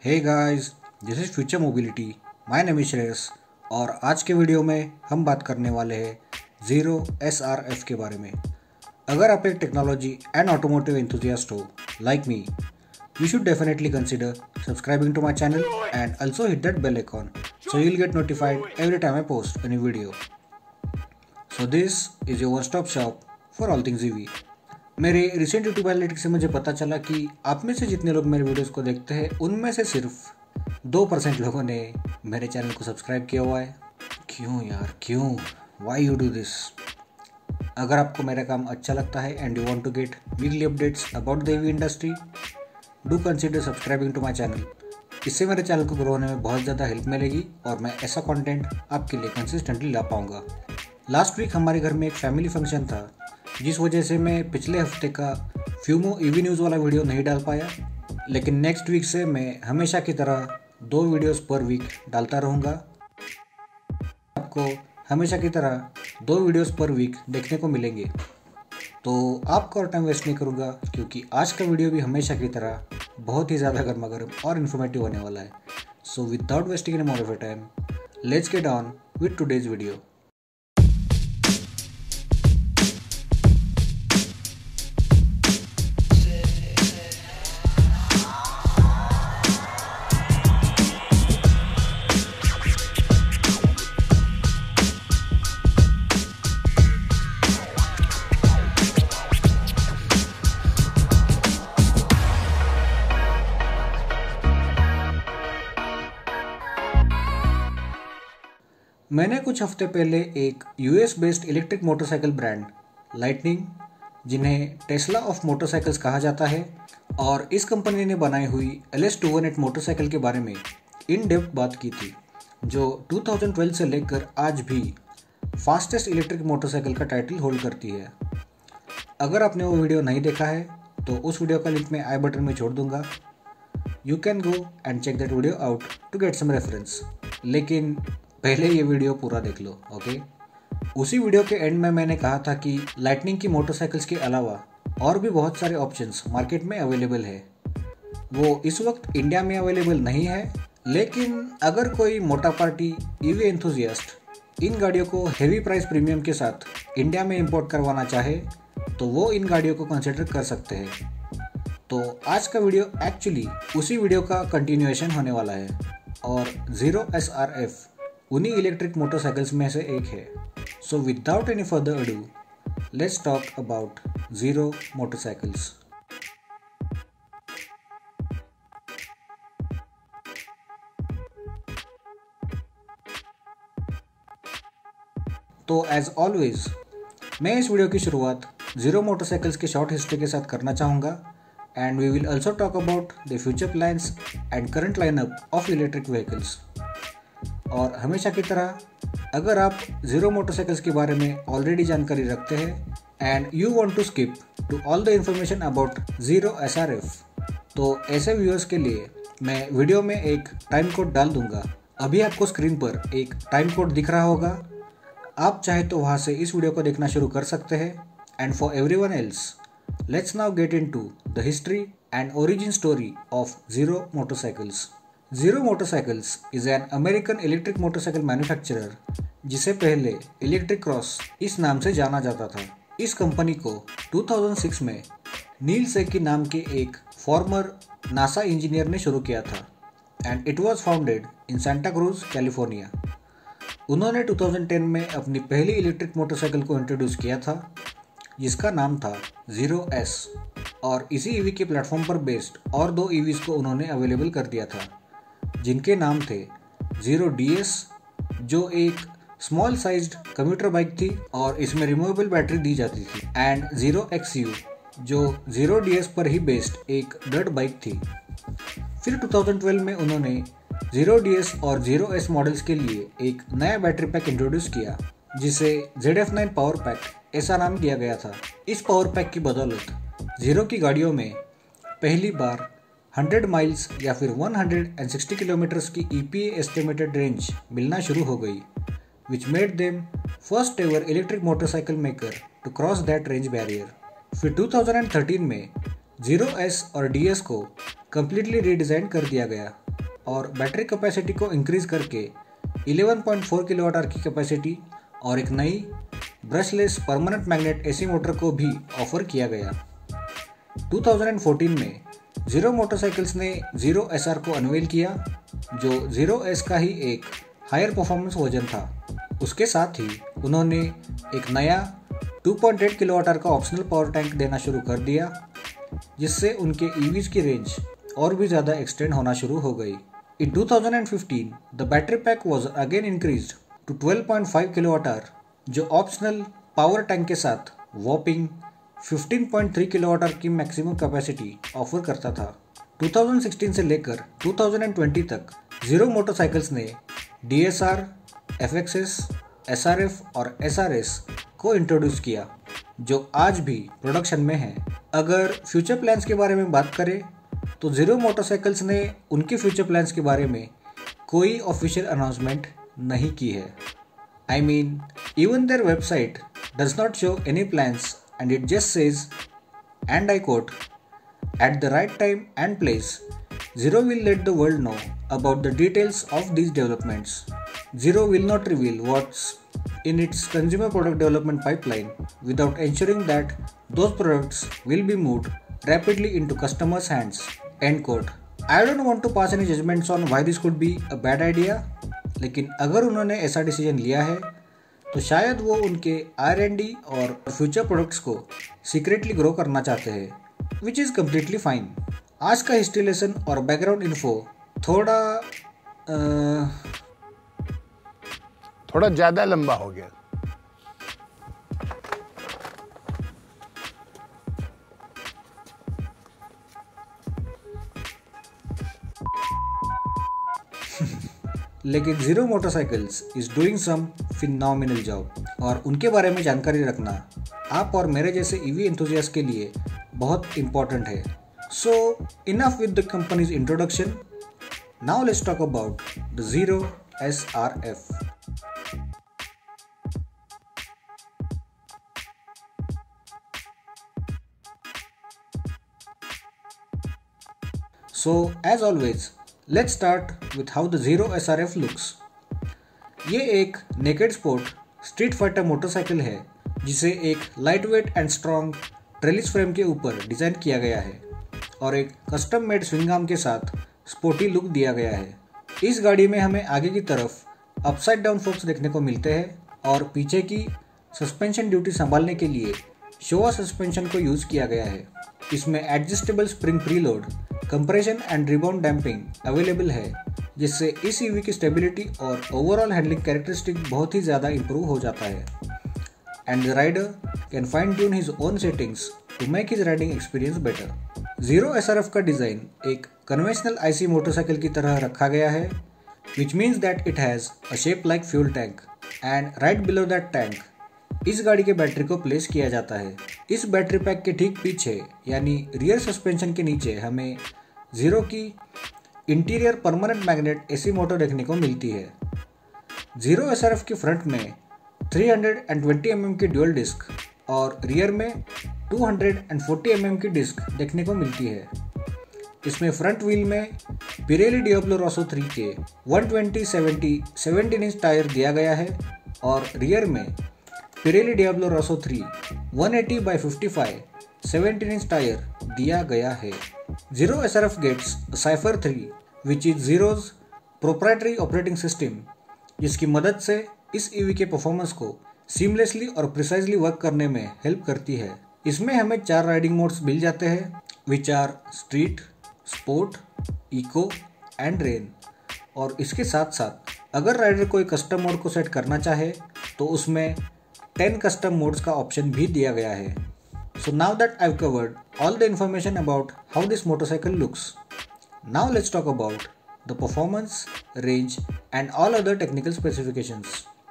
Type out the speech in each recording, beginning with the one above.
Hey guys, this is future mobility. My name is Shreyas और आज के वीडियो में हम बात करने वाले हैं ज़ीरो SRF के बारे में। अगर आप एक टेक्नोलॉजी एंड ऑटोमोटिव एंथुसियास्ट हो like me, you should definitely consider subscribing to my channel and also hit that bell icon so you'll get notified every time I post a new video. So this is your one-stop shop for all things EV. मेरे recent YouTube analytics से मुझे पता चला कि आप में से जितने लोग मेरे वीडियोस को देखते हैं उनमें से सिर्फ 2% लोगों ने मेरे चैनल को सब्सक्राइब किया हुआ है। क्यों यार, क्यों? Why you do this? अगर आपको मेरा काम अच्छा लगता है and you want to get weekly updates about the EV industry, do consider subscribing to my channel. इससे मेरे चैनल को ग्रो होने में बहुत ज़्यादा हेल्प मिलेगी और मैं ऐसा कंटेंट आपके लिए कंसिस्टेंटली ला पाऊँगा। लास्ट वीक हमारे घर में एक फैमिली फंक्शन था, जिस वजह से मैं पिछले हफ्ते का फ्यूमो ईवी न्यूज़ वाला वीडियो नहीं डाल पाया, लेकिन नेक्स्ट वीक से मैं हमेशा की तरह 2 वीडियोस पर वीक डालता रहूँगा। आपको हमेशा की तरह 2 वीडियोस पर वीक देखने को मिलेंगे। तो आपका और टाइम वेस्ट नहीं करूँगा क्योंकि आज का वीडियो भी हमेशा की तरह बहुत ही ज़्यादा गर्मा गर्म और इन्फॉर्मेटिव होने वाला है। So without wasting any more of time, let's get on with today's video. मैंने कुछ हफ्ते पहले एक US based electric motorcycle brand lightning, जिन्हें टेस्ला ऑफ मोटरसाइकिल्स कहा जाता है, और इस कंपनी ने बनाई हुई LS218 मोटरसाइकिल के बारे में इन डेप्थ बात की थी, जो 2012 से लेकर आज भी फास्टेस्ट इलेक्ट्रिक मोटरसाइकिल का टाइटल होल्ड करती है। अगर आपने वो वीडियो नहीं देखा है तो उस वीडियो का लिंक मैं आई बटन में छोड़ दूंगा। You can go and check that video out to get some reference, लेकिन पहले ये वीडियो पूरा देख लो, ओके? उसी वीडियो के एंड में मैंने कहा था कि लाइटनिंग की मोटरसाइकिल्स के अलावा और भी बहुत सारे ऑप्शंस मार्केट में अवेलेबल है। वो इस वक्त इंडिया में अवेलेबल नहीं है, लेकिन अगर कोई मोटा पार्टी ईवी एंथुसियास्ट इन गाड़ियों को हेवी प्राइस प्रीमियम के साथ इंडिया में इंपोर्ट करवाना चाहे तो वो इन गाड़ियों को कंसिडर कर सकते हैं। तो आज का वीडियो एक्चुअली उसी वीडियो का कंटिन्यूएशन होने वाला है और ज़ीरो SRF उन्हीं इलेक्ट्रिक मोटरसाइकिल्स में से एक है। So without any further ado, let's talk about Zero motorcycles. तो एज ऑलवेज मैं इस वीडियो की शुरुआत ज़ीरो मोटरसाइकिल्स के शॉर्ट हिस्ट्री के साथ करना चाहूँगा, and we will also talk about the future plans and current lineup of electric vehicles. और हमेशा की तरह, अगर आप ज़ीरो मोटरसाइकिल्स के बारे में ऑलरेडी जानकारी रखते हैं and you want to skip to all the information about Zero SRF, तो ऐसे व्यूअर्स के लिए मैं वीडियो में एक टाइम कोड डाल दूंगा। अभी आपको स्क्रीन पर एक टाइम कोड दिख रहा होगा, आप चाहे तो वहाँ से इस वीडियो को देखना शुरू कर सकते हैं। And for everyone else, let's now get into the history and origin story of Zero motorcycles. Zero motorcycles is an American electric motorcycle manufacturer, जिसे पहले इलेक्ट्रिक क्रॉस इस नाम से जाना जाता था। इस कंपनी को 2006 में नील सेकी नाम के एक फॉर्मर नासा इंजीनियर ने शुरू किया था, and it was founded in Santa Cruz, California. उन्होंने 2010 में अपनी पहली इलेक्ट्रिक मोटरसाइकिल को इंट्रोड्यूस किया था, जिसका नाम था ज़ीरो S, और इसी ईवी के प्लेटफॉर्म पर बेस्ड और 2 EVs को उन्होंने अवेलेबल कर दिया था, जिनके नाम थे ज़ीरो DS, जो एक स्मॉल साइज्ड कम्यूटर बाइक थी और इसमें रिमूवेबल बैटरी दी जाती थी, एंड ज़ीरो XU, जो ज़ीरो DS पर ही बेस्ड एक डर्ट बाइक थी। फिर 2012 में उन्होंने ज़ीरो DS और ज़ीरो S मॉडल्स के लिए एक नया बैटरी पैक इंट्रोड्यूस किया, जिसे ZF9 पावर पैक ऐसा नाम दिया गया था। इस पावर पैक की बदौलत ज़ीरो की गाड़ियों में पहली बार 100 माइल्स या फिर 160 किलोमीटर्स की EPA एस्टिमेटेड रेंज मिलना शुरू हो गई, which made them first ever electric motorcycle maker to cross that range barrier. फिर 2013 में ज़ीरो S और DS को कम्प्लीटली रीडिज़ाइन कर दिया गया और बैटरी कैपेसिटी को इंक्रीज करके 11.4 किलोवाट आवर की कैपेसिटी और एक नई brushless permanent magnet AC motor को भी ऑफर किया गया। 2014 में जीरो मोटरसाइकिल्स ने जीरो एसआर को अनवेल किया, जो जीरो एस का ही एक हायर परफॉर्मेंस वर्जन था। उसके साथ ही उन्होंने एक नया 2.8 किलोवाट आवर का ऑप्शनल पावर टैंक देना शुरू कर दिया, जिससे उनके ईवीज की रेंज और भी ज़्यादा एक्सटेंड होना शुरू हो गई। In 2015, the battery pack was again increased to 12.5 kWh, जो ऑप्शनल पावर टैंक के साथ वॉपिंग 15.3 kWh की मैक्सिमम कैपेसिटी ऑफर करता था। 2016 से लेकर 2020 तक जीरो मोटरसाइकिल्स ने DSR, FXS, SRF और SRS को इंट्रोड्यूस किया, जो आज भी प्रोडक्शन में है। अगर फ्यूचर प्लान्स के बारे में बात करें तो जीरो मोटरसाइकिल्स ने उनके फ्यूचर प्लान्स के बारे में कोई ऑफिशियल अनाउंसमेंट नहीं की है। I mean even their website does not show any plans and it just says, and I quote, at the right time and place Zero will let the world know about the details of these developments. Zero will not reveal what's in its consumer product development pipeline without ensuring that those products will be moved rapidly into customers' hands. End quote. I don't want to pass any judgments on why this could be a bad idea, लेकिन अगर उन्होंने ऐसा decision लिया है तो शायद वो उनके R&D और फ्यूचर प्रोडक्ट्स को सीक्रेटली ग्रो करना चाहते हैं, विच इज़ कम्प्लीटली फाइन। आज का हिस्ट्री लेसन और बैकग्राउंड इन्फो थोड़ा ज़्यादा लंबा हो गया। लेकिन Zero motorcycles is doing some phenomenal job, और उनके बारे में जानकारी रखना आप और मेरे जैसे ईवी एंथुसियास्ट के लिए बहुत इम्पोर्टेंट है। So enough with the company's introduction. Now let's talk about the Zero SRF. So as always, let's start with how the Zero SRF looks. ये एक naked sport street fighter motorcycle है, जिसे एक lightweight and strong trellis frame के ऊपर design किया गया है और एक कस्टम मेड स्विंग आर्म के साथ स्पोर्टी लुक दिया गया है। इस गाड़ी में हमें आगे की तरफ अपसाइड डाउन फोक्स देखने को मिलते हैं और पीछे की सस्पेंशन ड्यूटी संभालने के लिए शोवा सस्पेंशन को यूज़ किया गया है। इसमें adjustable spring preload, compression and rebound damping available है, जिससे इस ईवी की स्टेबिलिटी और ओवरऑल हैंडलिंग कैरेक्टरिस्टिक बहुत ही ज़्यादा इंप्रूव हो जाता है। And the rider can fine tune his own settings to make his riding experience better. Zero SRF का डिज़ाइन एक कन्वेंशनल आईसी मोटरसाइकिल की तरह रखा गया है, which means that it has a shape like fuel tank, and right below that tank इस गाड़ी के बैटरी को प्लेस किया जाता है। इस बैटरी पैक के ठीक पीछे यानी रियर सस्पेंशन के नीचे हमें जीरो की interior permanent magnet AC motor देखने को मिलती है। जीरो एसआरएफ की फ्रंट में 320 mm की ड्यूल डिस्क और रियर में 240 mm की डिस्क देखने को मिलती है। इसमें फ्रंट व्हील में पिरेली डियाब्लो रोसो 3 के 120/70 17" टायर दिया गया है और रियर में पिरेली डियाब्लो रोसो 3 180/55 17" टायर दिया गया है। Zero SRF gets Cypher 3 which is Zero's proprietary operating system, जिसकी मदद से इस ईवी के परफॉर्मेंस को सीमलेसली और प्रिसाइजली वर्क करने में हेल्प करती है। इसमें हमें 4 राइडिंग मोड्स मिल जाते हैं, which are street, sport, eco and rain. और इसके साथ साथ अगर राइडर कोई कस्टम मोड को सेट करना चाहे तो उसमें 10 कस्टम मोड्स का ऑप्शन भी दिया गया है। So now that I have covered all the information about how this motorcycle looks, now let's talk about the performance, range and all other technical specifications.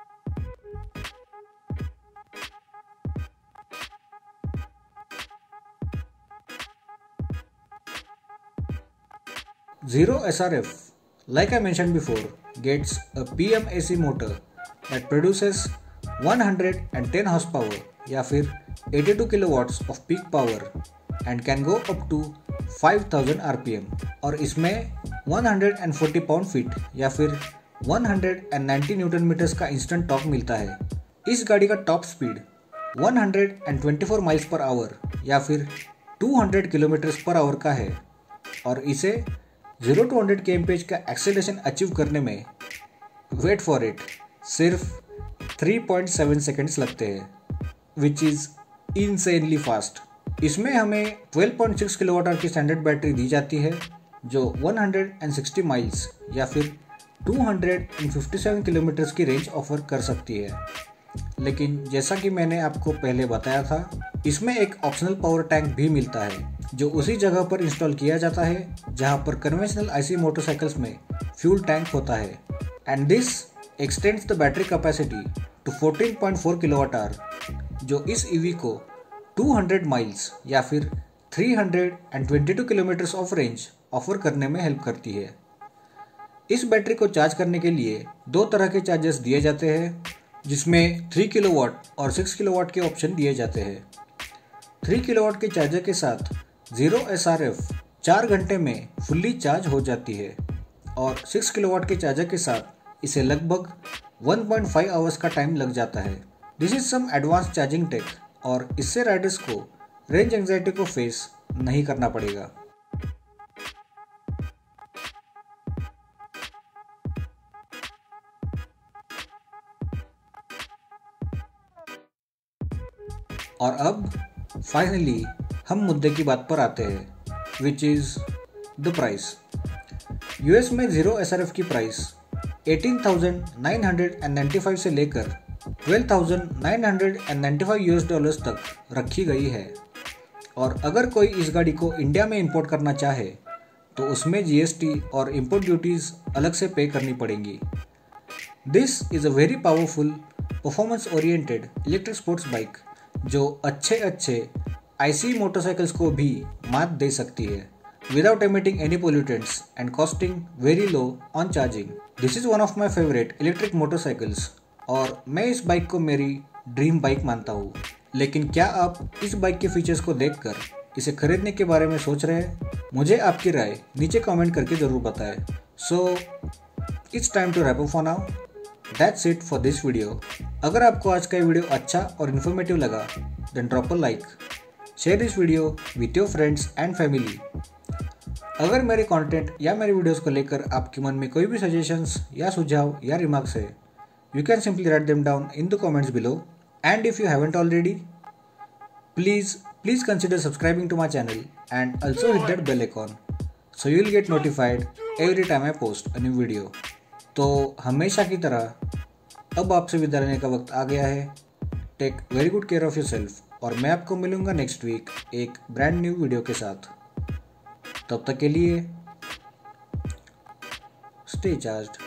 Zero SRF, like I mentioned before, gets a PM AC motor that produces 110 horsepower या फिर 82 kilowatts of peak power and can go up to 5000 RPM, और इसमें 140 pound feet या फिर 190 newton metres का instant torque मिलता है। इस गाड़ी का top speed 124 miles per hour या फिर 200 किलोमीटर्स पर आवर का है और इसे 0 to 100 kmph का एक्सेलरेशन अचीव करने में वेट फॉर इट सिर्फ 3.7 सेकेंड्स लगते हैं, विच इज़ इनसेनली फास्ट। इसमें हमें 12.6 किलोवाट आवर की स्टैंडर्ड बैटरी दी जाती है जो 160 माइल्स या फिर 257 किलोमीटर्स की रेंज ऑफर कर सकती है। लेकिन जैसा कि मैंने आपको पहले बताया था, इसमें एक ऑप्शनल पावर टैंक भी मिलता है जो उसी जगह पर इंस्टॉल किया जाता है जहां पर कन्वेंशनल आईसी मोटरसाइकिल्स में फ्यूल टैंक होता है and this extends the battery capacity to 14.4 kilowatt hour जो इस ईवी को 200 माइल्स या फिर 322 किलोमीटर्स ऑफ रेंज ऑफर करने में हेल्प करती है। इस बैटरी को चार्ज करने के लिए दो तरह के चार्जर्स दिए जाते हैं जिसमें 3 किलोवाट और 6 किलोवाट के ऑप्शन दिए जाते हैं। 3 किलोवाट के चार्जर के साथ 0 SRF 4 घंटे में फुल्ली चार्ज हो जाती है और 6 किलोवाट के चार्जर के साथ इसे लगभग 1.5 आवर्स का टाइम लग जाता है। This is some advance charging tech और इससे राइडर्स को रेंज एंजाइटी को फेस नहीं करना पड़ेगा। और अब फाइनली हम मुद्दे की बात पर आते हैं, which is the price. US में 0 SRF की प्राइस 18,995 से लेकर 12,995 US तक रखी गई है और अगर कोई इस गाड़ी को इंडिया में इंपोर्ट करना चाहे तो उसमें GST और इंपोर्ट ड्यूटीज़ अलग से पे करनी पड़ेंगी। This is a very powerful performance oriented electric sports bike जो अच्छे आईसी मोटरसाइकिल्स को भी मात दे सकती है without emitting any pollutants and costing very low on charging. This is one of my favourite electric motorcycles और मैं इस बाइक को मेरी ड्रीम बाइक मानता हूँ। लेकिन क्या आप इस बाइक के फीचर्स को देखकर इसे खरीदने के बारे में सोच रहे हैं? मुझे आपकी राय नीचे कमेंट करके ज़रूर बताएं। So it's time to wrap up for now. That's it for this video. अगर आपको आज का वीडियो अच्छा और इन्फॉर्मेटिव लगा then drop a like, share this video with your friends and family. अगर मेरे कंटेंट या मेरे वीडियोस को लेकर आपके मन में कोई भी सजेशंस या सुझाव या रिमार्क्स है, you can simply write them down in the comments below, and if you haven't already, please consider subscribing to my channel and also hit that bell icon so you'll get notified every time I post a new video। तो हमेशा की तरह अब आपसे विदा लेने का वक्त आ गया है। Take very good care of yourself और मैं आपको मिलूंगा नेक्स्ट वीक एक ब्रांड न्यू वीडियो के साथ। तब तक के लिए स्टे चार्ज्ड।